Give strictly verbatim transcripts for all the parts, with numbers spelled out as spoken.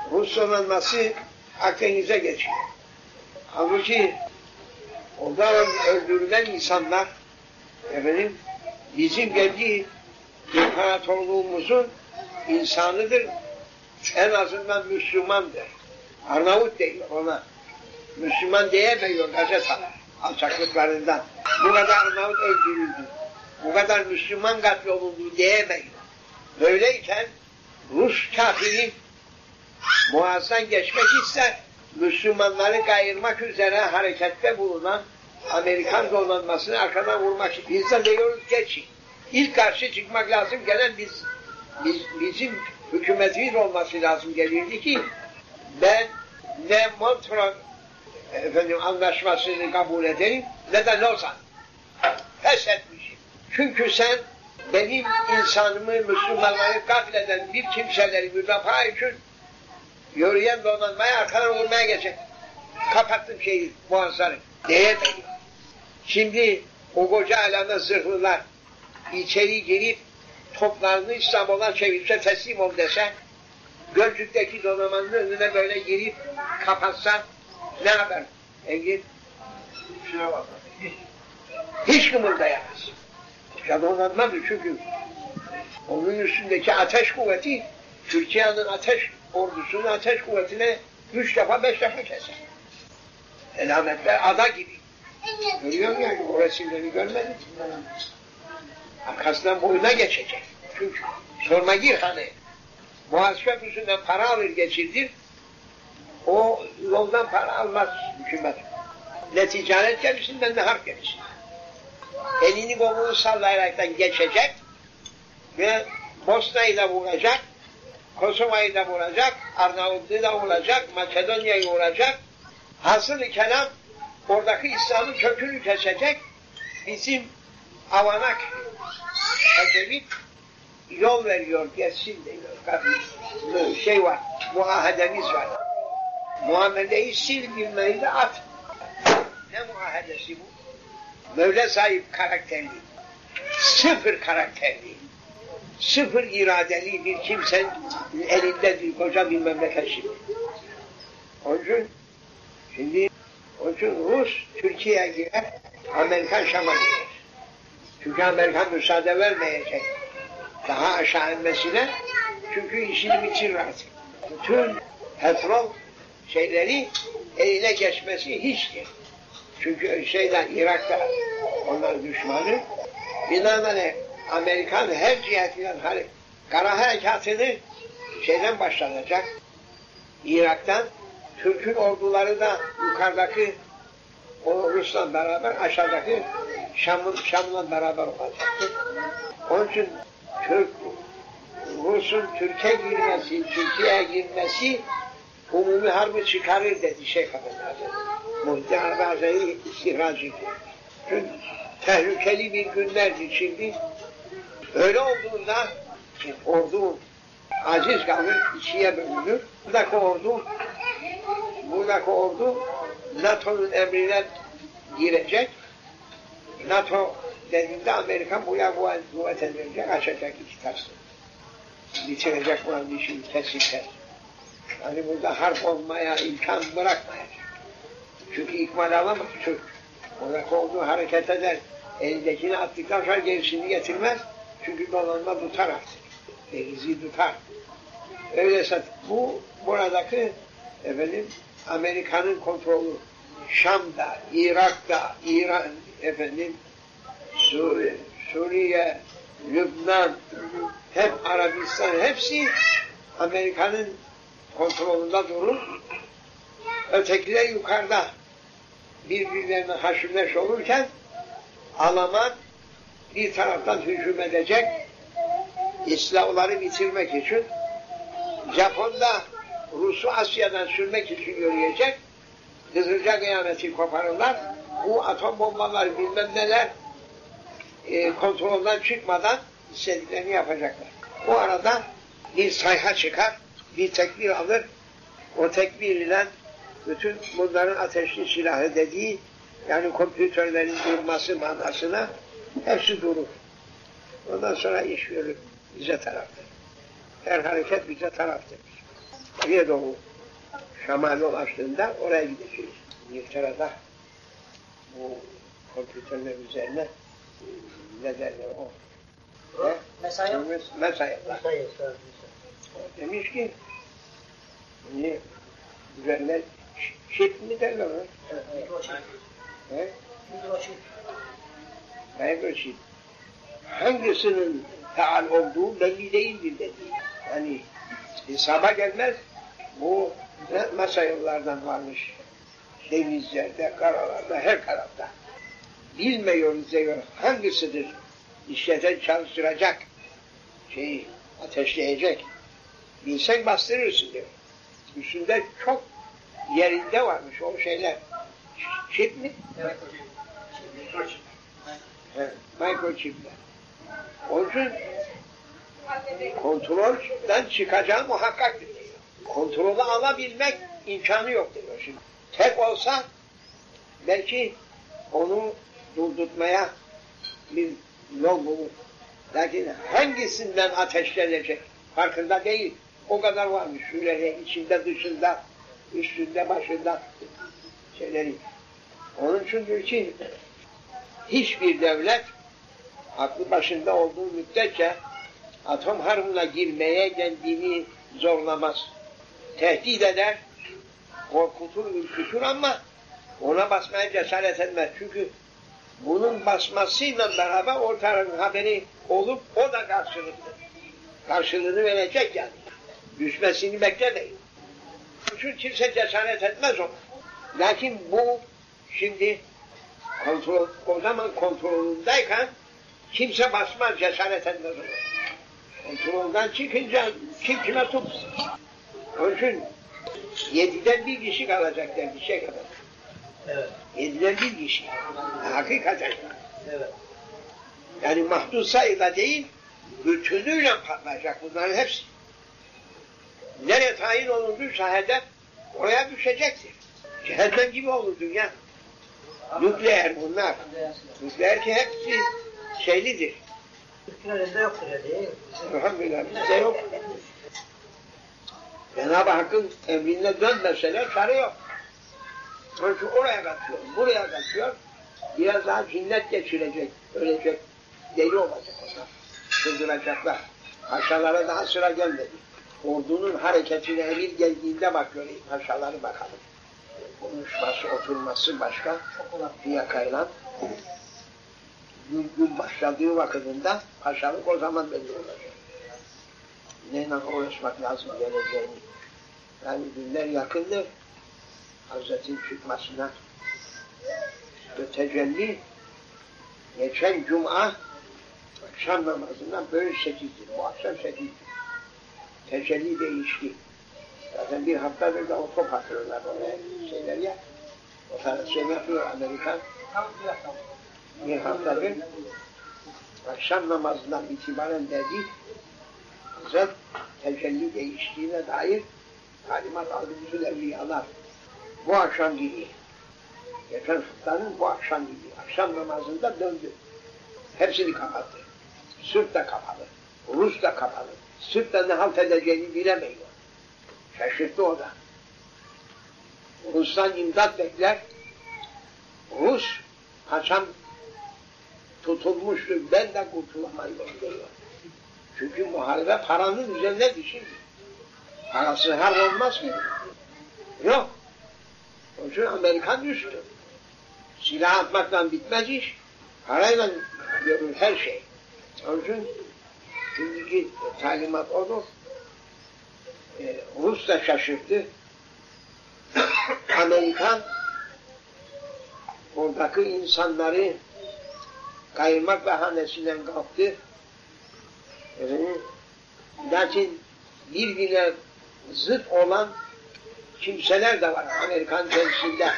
Rus donanması Akdeniz'e geçiyor. Halbuki orada öldürülen insanlar efendim, bizim kendi imparatorluğumuzun insanıdır. En azından Müslümandır. Arnavut değil ona. Müslüman diyemiyor gazeteler alçaklıklarından. Bu kadar Arnavut öldürüldü. Bu kadar Müslüman katlolundu diyemiyor. Böyleyken Rus kafiri Boğaz'dan geçmek ister. Müslümanları kayırmak üzere harekette bulunan Amerikan donanmasını arkadan vurmak için. Biz de diyoruz geçin. İlk karşı çıkmak lazım gelen biz, biz bizim hükümetimiz olması lazım gelirdi ki ben ne Montreux efendim anlaşmasını kabul ederim ne de Lozan. Pes etmişim. Çünkü sen benim insanımı, Müslümanları katleden bir kimseleri müdafaa için yürüyen donanmaya arkadan vurmaya geçecek. Kapattım şeyi, boğazları. Diyemiyor. Şimdi o koca alanda zırhlılar içeri girip toplarını İstanbul'a çevirse teslim ol dese, Gölcük'teki donanmanın önüne böyle girip kapatsa ne haber? Engin? Şuna bak. Hiç kımıldayamaz. Ya donanmadır çünkü onun üstündeki ateş kuvveti Türkiye'nin ateş ordusunun ateş kuvvetine üç defa beş defa keser. Elametler ada gibi. Görüyor musun yani o resimleri görmedin? Arkasından boyuna geçecek. Çünkü sorma gir hani. Boğaz Köprüsü'nden para alır geçirdir. O yoldan para almaz hükümet. Ne ticaret gemisinden ne harp gemisinden. Elini kolunu sallayaraktan geçecek ve Bosna'yı da vuracak, Kosova'yı da vuracak, Arnavutlu'yu da vuracak, Makedonya'yı vuracak. Hasılı kelam oradaki İslam'ın kökünü kesecek. Bizim avanak Ecevit yol veriyor, geçsin diyor. Şey var, muahedemiz var. Muameleyi sil bilmeyi de at. Ne muahedesi bu? Mevle sahip karakterli, sıfır karakterli, sıfır iradeli bir kimsenin elindedir koca bir memleket şimdi. Onun için, şimdi, onun için Rus Türkiye'ye girer, Amerikan Şam'a girer. Çünkü Amerikan müsaade vermeyecek daha aşağı inmesine, çünkü işini bitirir artık. Bütün petrol şeyleri eline geçmesi hiçtir. Çünkü şeyden Irak'ta onların düşmanı, binaenaleyh Amerikan her cihetinden hani, kara harekatını şeyden başlanacak, Irak'tan, Türk'ün orduları da yukarıdaki o Rus'la beraber aşağıdaki Şam'ın, Şam'la beraber olacaktır. Onun için Türk, Rus'un Türkiye girmesi, Türkiye'ye girmesi umumi harbi çıkarır dedi Şeyh Efendi. Muhtemelen Hazretleri istihracı. Çünkü tehlikeli bir günlerdi şimdi. Öyle olduğunda ordu aciz kalır, ikiye bölünür. Buradaki ordu buradaki ordu NATO'nun emrine girecek. NATO dediğinde Amerikan buraya kuvvet edilecek, açacak iki tasını. Bitirecek buranın işini kesinlikle. Yani burada harp olmaya imkan bırakmayacak. Çünkü ikmal alamaz Türk. Oradaki olduğu hareket eder. Elindekini attıktan sonra gerisini getirmez. Çünkü donanma tutar artık. Denizi tutar. Öyleyse bu buradaki efendim Amerika'nın kontrolü Şam'da, Irak'ta, İran, efendim Suriye, Suriye, Lübnan, hep Arabistan, hepsi Amerika'nın kontrolünde durur. Ötekiler yukarıda birbirlerine haşırneş olurken Alman bir taraftan hücum edecek, İslamları bitirmek için, Japon da Rus'u Asya'dan sürmek için yürüyecek, Kızılca kıyameti koparırlar, bu atom bombaları bilmem neler e, kontrolden çıkmadan istediklerini yapacaklar. Bu arada bir sayha çıkar, bir tekbir alır, o tekbir ile bütün bunların ateşli silahı dediği, yani kompütörlerin durması manasına hepsi durur. Ondan sonra iş yürür bize taraftır. Her hareket bize taraftır. Oraya doğru Şam'a yol açtığında oraya gideceğiz. İngiltere'de bu kompüterler üzerine ne derler o? Ne? Mesai. Mesai. Mesai. Demiş ki niye üzerine çip mi derler o? Evet, mikroçip. He? Mikroçip. Mikroçip. Hangisinin faal olduğu belli değildir dedi. Yani hesaba gelmez. Bu masa yollardan varmış. Denizlerde, karalarda, her tarafta. Bilmiyoruz diyor hangisidir işleten çalıştıracak şeyi ateşleyecek. Bilsen bastırırsın diyor. Üstünde çok yerinde varmış o şeyler. Çip mi? Evet. Mikroçip. Evet, mikroçipler. Onun için kontrolden çıkacağı muhakkak diyor. Kontrolü alabilmek imkanı yok diyor şimdi. Tek olsa belki onu durdurtmaya bir yol bulur. Lakin hangisinden ateşlenecek farkında değil. O kadar varmış şöyle içinde dışında, üstünde başında şeyleri. Onun için diyor ki hiçbir devlet aklı başında olduğu müddetçe atom harbına girmeye kendini zorlamaz. Tehdit eder, korkutur, ürkütür ama ona basmaya cesaret etmez. Çünkü bunun basmasıyla beraber ortaların haberi olup o da karşılıklı. Karşılığını verecek yani. Düşmesini beklemeyin. Çünkü kimse cesaret etmez ona. Lakin bu şimdi kontrol, o zaman kontrolündeyken kimse basmaz, cesaret etmez ona. Kontrolden çıkınca kim kime tutsun. Onun için yediden bir kişi kalacak der bir şey kadar. Evet. Yediden bir kişi. Hakikaten. Evet. Yani mahdut sayıda değil, bütünüyle patlayacak bunların hepsi. Nereye tayin olunduysa hedef, oraya düşecektir. Cehennem gibi olur dünya. Nükleer bunlar. Nükleer ki hepsi şeylidir. Türkiye'de yoktur ya değil mi? Elhamdülillah bizde yok. Cenab-ı Hakk'ın emrine dönmeseler çare yok. Onun için oraya kaçıyor, buraya kaçıyor. Biraz daha cinnet geçirecek, ölecek, deli olacak onlar. Çıldıracaklar. Paşalara daha sıra gelmedi. Ordunun hareketine emir geldiğinde bakıyor, paşaları bakalım. Konuşması, oturması başka, fiyakayla. Gün, gün başladığı vakitinde paşalık o zaman belli olacak. Neyle uğraşmak lazım geleceğini. Yani günler yakındır. Hazretin çıkmasına ve tecelli geçen cuma akşam namazından böyle sekizdir. Bu akşam sekizdir. Tecelli değişti. Zaten bir haftadır da otop atıyorlar oraya şeyler ya. Operasyon yapıyor Amerikan. Bir haftadır akşam namazından itibaren dedi Hazret tecelli değiştiğine dair talimat aldı bütün evliyalar. Bu akşam gibi. Geçen haftanın bu akşam gibi. Akşam namazında döndü. Hepsini kapattı. Sırt da kapalı. Rus da kapalı. Sırt da ne halt edeceğini bilemiyor. Şaşırttı o da. Rus'tan imdat bekler. Rus kaçan tutulmuştu. Ben de kurtulamıyorum diyor. Çünkü muharebe paranın üzerindedir şimdi. Parası har olmaz ki. Yok. Onun için Amerikan düştü. Silah atmakla bitmez iş. Parayla görür her şey. Onun için şimdiki talimat odur. Ee, Rus da şaşırttı. Amerikan oradaki insanları kayırmak bahanesiyle kalktı. Evet. Lakin birbirine zıt olan kimseler de var Amerikan temsilde.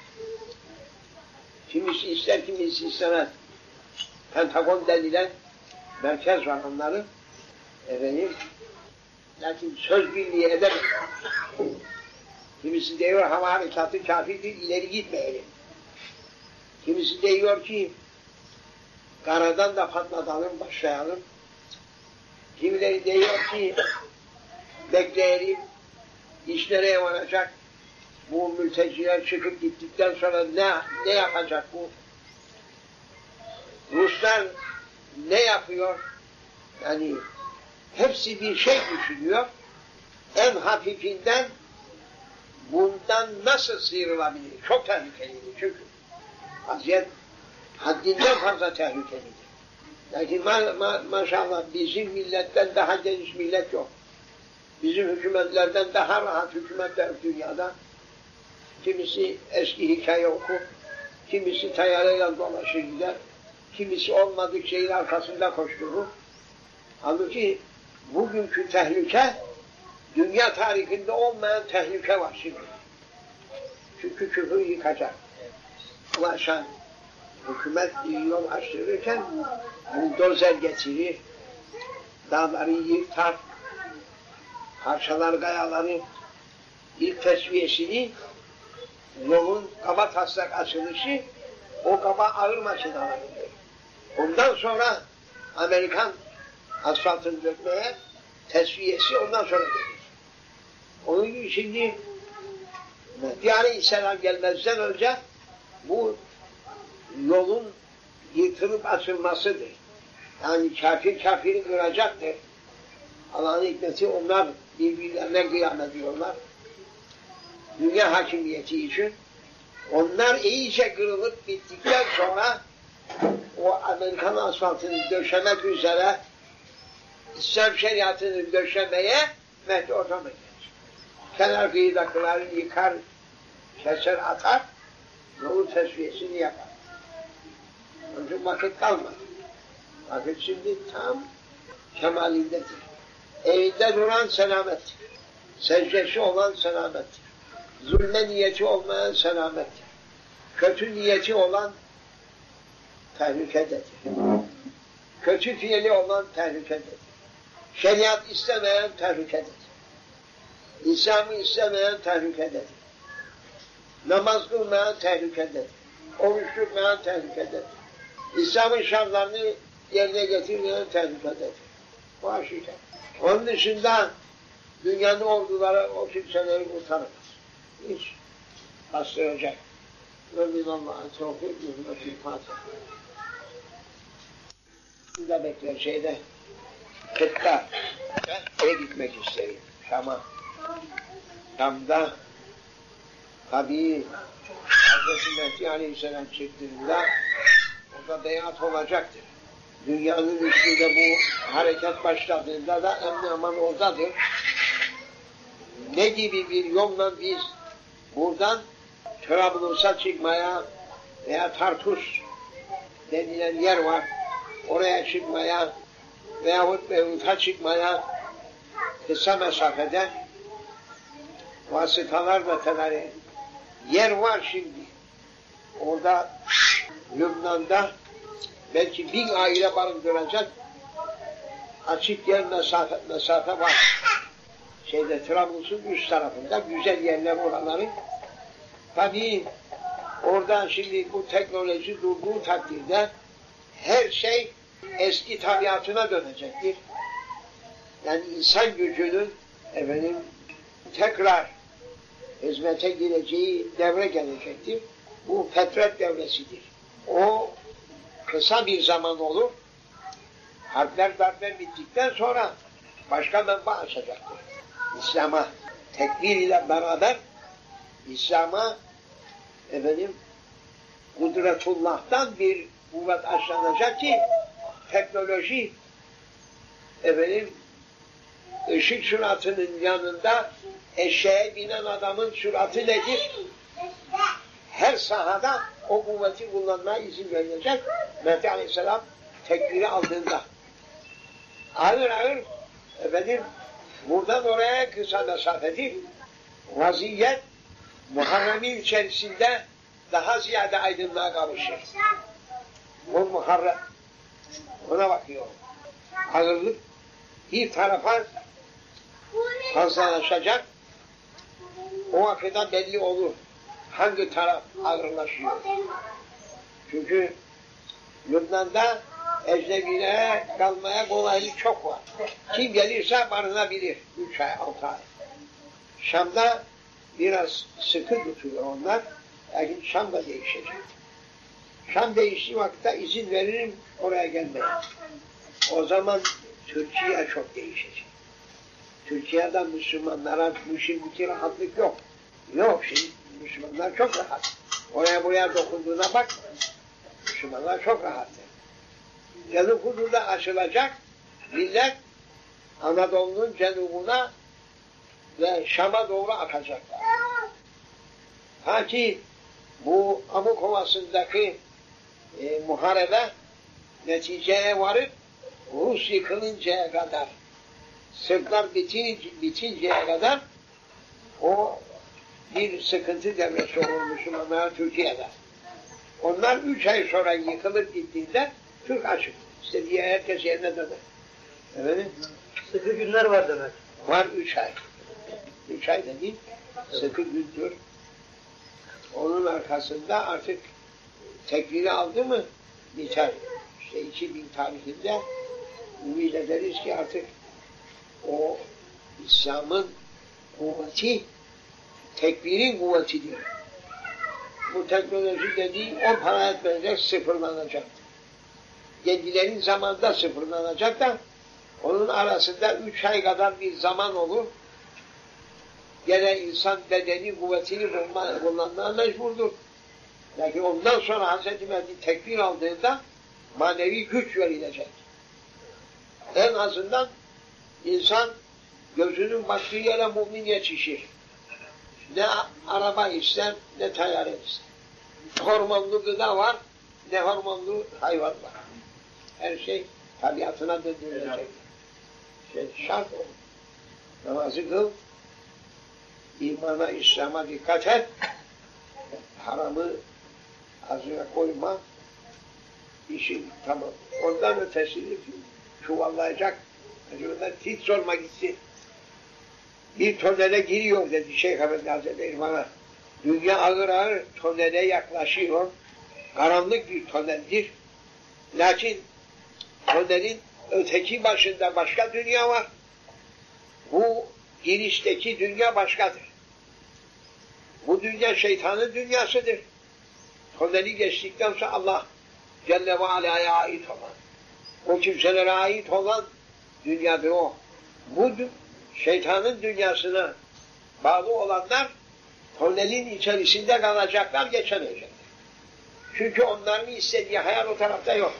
Kimisi ister, kimisi istemez. Pentagon denilen merkez var onların. Efendim, lakin söz birliği edemez. Kimisi diyor hava harekatı kafidir, ileri gitmeyelim. Kimisi diyor ki karadan da patlatalım, başlayalım. Kimileri diyor ki bekleyelim, İş nereye varacak? Bu mülteciler çıkıp gittikten sonra ne, ne yapacak bu? Ruslar ne yapıyor? Yani hepsi bir şey düşünüyor. En hafifinden bundan nasıl sıyrılabilir? Çok tehlikelidir çünkü. Vaziyet haddinden fazla tehlikelidir. Lakin ma ma maşallah bizim milletten daha geniş millet yok. Bizim hükümetlerden daha rahat hükümetler dünyada. Kimisi eski hikaye okur, kimisi tayyarıyla dolaşır gider, kimisi olmadık şeyin arkasında koşturur. Halbuki bugünkü tehlike, dünya tarihinde olmayan tehlike var şimdi. Çünkü küfür yıkacak. Ulaşan hükümet yol açtırırken buldozer getirir, dağları yırtar, parçalar kayaları, ilk tesviyesini, yolun kaba taslak açılışı, o kaba ağır makinalarıdır. Ondan sonra Amerikan asfaltını dökmeye tesviyesi ondan sonra gelir. Onun için şimdi Mehdi Aleyhisselam gelmezden önce bu yolun yıkılıp açılmasıdır. Yani kafir kafiri kıracaktır. Allah'ın hikmeti onlar birbirlerine kıyam ediyorlar. Dünya hakimiyeti için onlar iyice kırılıp bittikten sonra o Amerikan asfaltını döşemek üzere İslam şeriatını döşemeye Mehdi ortama gelir. Kenar kıyıdakileri yıkar, keser atar, yolun tesviyesini yapar. Onun için vakit kalmadı. Vakit şimdi tam kemalindedir. Evinde duran selamettir. Secdesi olan selamettir. Zulme niyeti olmayan selamettir. Kötü niyeti olan tehlikededir. Kötü fiili olan tehlikededir. Şeriat istemeyen tehlikededir. İslam'ı istemeyen tehlikededir. Namaz kılmayan tehlikededir. Oruç tutmayan tehlikededir. İslam'ın şartlarını yerine getirmeyen tehlikededir. Bu aşikar. Onun dışında dünyanın orduları o kimseleri kurtaramaz. Hiç bastıracak. Ve minallah'a tevfik hürmetil Fatiha. Burada bekler şeyde kıtta Şam'a gitmek isterim. Şam'a. Şam'da tabii Hazreti Mehdi Aleyhisselam çıktığında orada beyat olacaktır. Dünyanın üstünde bu hareket başladığında da emni aman oradadır. Ne gibi bir yolla biz buradan Trablus'a çıkmaya veya Tartus denilen yer var, oraya çıkmaya veyahut Beyrut'a çıkmaya kısa mesafede vasıtalar ve tedarik yer var şimdi. Orada Lübnan'da belki bin aile barındıracak açık yer mesafe, mesafe var. Şeyde Trablus'un üst tarafında güzel yerler oraları. Tabii oradan şimdi bu teknoloji durduğu takdirde her şey eski tabiatına dönecektir. Yani insan gücünün efendim tekrar hizmete gireceği devre gelecektir. Bu fetret devresidir. O kısa bir zaman olur. Harpler darpler bittikten sonra başka menba açacaktır. İslam'a tekbir ile beraber İslam'a efendim kudretullah'tan bir kuvvet aşlanacak ki teknoloji efendim ışık süratinin yanında eşeğe binen adamın süratı nedir? Her sahada o kuvveti kullanmaya izin verilecek. Mehdi Aleyhisselam tekbiri aldığında ağır ağır efendim buradan oraya kısa mesafedir. Vaziyet Muharrem'in içerisinde daha ziyade aydınlığa kavuşur. O Muharrem ona bakıyor. Ağırlık bir tarafa fazlalaşacak. O vakitte belli olur. Hangi taraf ağırlaşıyor? Çünkü Lübnan'da ecnebilere kalmaya kolaylık çok var. Kim gelirse barınabilir. Üç ay, altı ay. Şam'da biraz sıkı tutuyor onlar. Lakin Şam da değişecek. Şam değiştiği vakitte izin veririm oraya gelmeye. O zaman Türkiye çok değişecek. Türkiye'de Müslümanlara müşriklik rahatlık yok. Yok şimdi Müslümanlar çok rahat. Oraya buraya dokunduğuna bakma. Müslümanlar çok rahattır. Cenub hududunda açılacak millet Anadolu'nun cenubuna ve Şam'a doğru akacaklar. Ta ki bu Amuk Ovası'ndaki e, muharebe neticeye varıp Rus yıkılıncaya kadar, Sırplar bitin, bitinceye kadar o bir sıkıntı devresi olur Müslümanlar Türkiye'de. Onlar üç ay sonra yıkılıp gittiğinde Türk açık. İstediği herkes yerine döner. Evet. Sıkı günler var demek. Var üç ay. Üç ay da değil, sıkı gündür. Onun arkasında artık tekbiri aldı mı biter. İşte iki bin tarihinde ümit ederiz ki artık o İslam'ın kuvveti tekbirin kuvvetidir. Bu teknoloji dediği on para etmeyecek, sıfırlanacak. Kendilerin zamanında sıfırlanacak da onun arasında üç ay kadar bir zaman olur. Gene insan bedeni kuvvetini kullanmaya mecburdur. Lakin ondan sonra Hazreti Mehdi tekbir aldığında manevi güç verilecek. En azından insan gözünün baktığı yere mümin yetişir. Ne araba ister, ne tayyare ister. Hormonlu gıda var, ne hormonlu hayvan var. Her şey tabiatına döndürülecek. Şey, şart olur. Namazı kıl, imana, İslam'a dikkat et, haramı ağzına koyma, işin tamam. Ondan ötesini çuvallayacak, acaba hiç sorma gitsin. Bir tonele giriyor dedi Şeyh Efendi Hazretleri bana. Dünya ağır ağır tonele yaklaşıyor. Karanlık bir toneldir. Lakin tonelin öteki başında başka dünya var. Bu girişteki dünya başkadır. Bu dünya şeytanın dünyasıdır. Toneli geçtikten sonra Allah Celle ve Ala'ya ait olan, o kimselere ait olan dünyadır o. Bu şeytanın dünyasına bağlı olanlar tonelin içerisinde kalacaklar, geçemeyecekler. Çünkü onların istediği hayal o tarafta yok.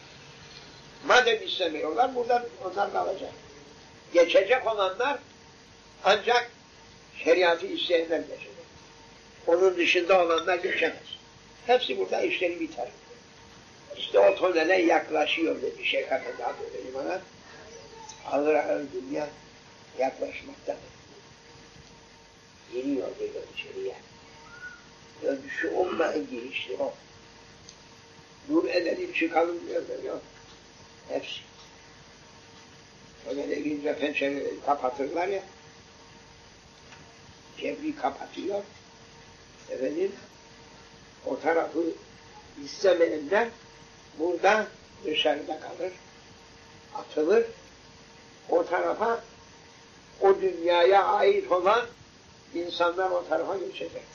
Madem istemiyorlar, buradan onlar kalacak. Geçecek olanlar ancak şeriatı isteyenler geçecek. Onun dışında olanlar geçemez. Hepsi burada işleri biter. İşte o tonele yaklaşıyor dedi Şeyh Efendi Hazretleri bana. Ağır ağır dünya yaklaşmaktadır. Giriyor diyor içeriye. Dönüşü olmayan girişti o. Dur edelim çıkalım diyor. Yok. Hepsi. Öyle girince pencereleri kapatırlar ya. Cebri kapatıyor. Efendim o tarafı istemeyenler burada dışarıda kalır. Atılır. O tarafa o dünyaya ait olan insanlar o tarafa geçecek.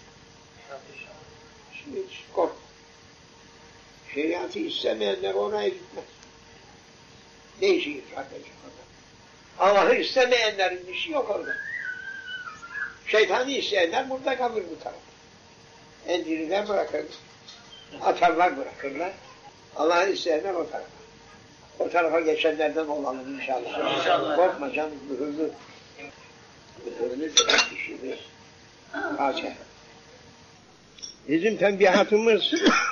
Şimdi hiç kork. Şeriatı istemeyenler oraya gitmez. Ne işi kardeşim orada? Allah'ı istemeyenlerin işi yok orada. Şeytanı isteyenler burada kalır bu tarafa. Endiriler bırakır. Atarlar bırakırlar. Allah'ı isteyenler o tarafa. O tarafa geçenlerden olalım inşallah. İnşallah. Korkma canım, mühürlü. Mühürlü demek işimiz. Fatiha. Bizim tembihatımız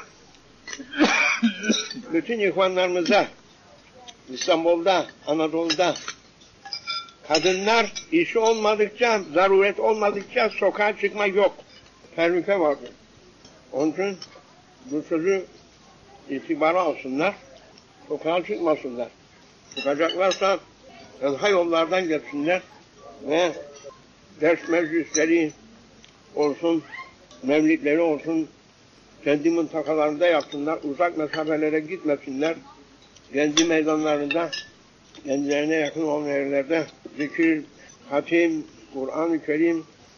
bütün ihvanlarımıza İstanbul'da, Anadolu'da kadınlar işi olmadıkça, zaruret olmadıkça sokağa çıkma yok. Tehlike vardır. Onun için bu sözü itibara alsınlar, sokağa çıkmasınlar. Çıkacaklarsa daha yollardan geçsinler ve ders meclisleri olsun, mevlidleri olsun, kendi mıntıkalarında yapsınlar, uzak mesafelere gitmesinler, kendi meydanlarında, kendilerine yakın olan yerlerde zikir, hatim, Kur'an-ı Kerim,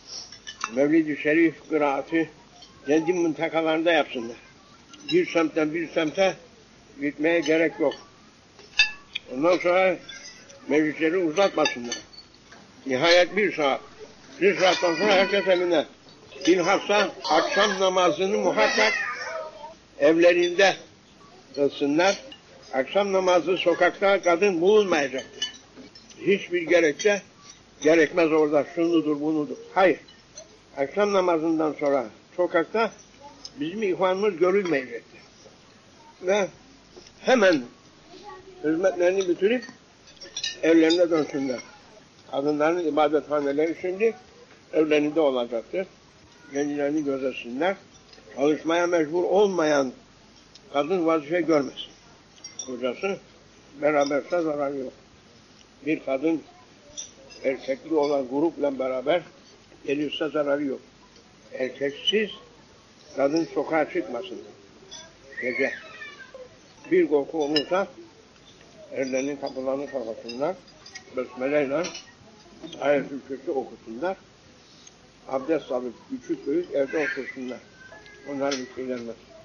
Mevlid-i Şerif kıraatı kendi mıntıkalarında yapsınlar. Bir semtten bir semte gitmeye gerek yok. Ondan sonra meclisleri uzatmasınlar. Nihayet bir saat. Bir saatten sonra herkes evine. Bilhassa akşam namazını muhakkak evlerinde kılsınlar. Akşam namazı sokakta kadın bulunmayacaktır. Hiçbir gerekçe gerekmez orada, şunudur bunudur. Hayır. Akşam namazından sonra sokakta bizim ihvanımız görülmeyecektir. Ve hemen hizmetlerini bitirip evlerine dönsünler. Kadınların ibadethaneleri şimdi evlerinde olacaktır. Kendilerini gözetsinler. Çalışmaya mecbur olmayan kadın vazife görmesin. Kocası beraberse zararı yok. Bir kadın erkekli olan grupla beraber gelirse zararı yok. Erkeksiz kadın sokağa çıkmasın. Gece bir korku olursa erlerinin kapılarını kapatsınlar. Besmeleyle ayet-ül kürsi okusunlar. Abdest alıp küçük büyük evde otursunlar. Onlar bir şey gelmez.